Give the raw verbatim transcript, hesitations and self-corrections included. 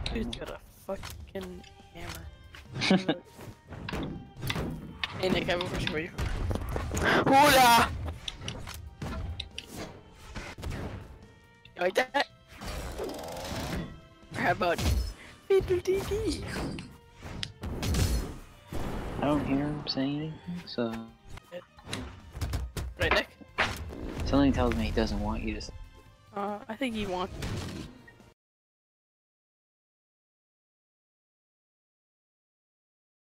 Dude's got a fucking hammer. Hey Nick, I have a question for you. Hula! You like that? Or how about Fiddle Dee Dee? I don't hear him saying anything, so... Right, Nick? Something tells me he doesn't want you to... Uh, I think he wants...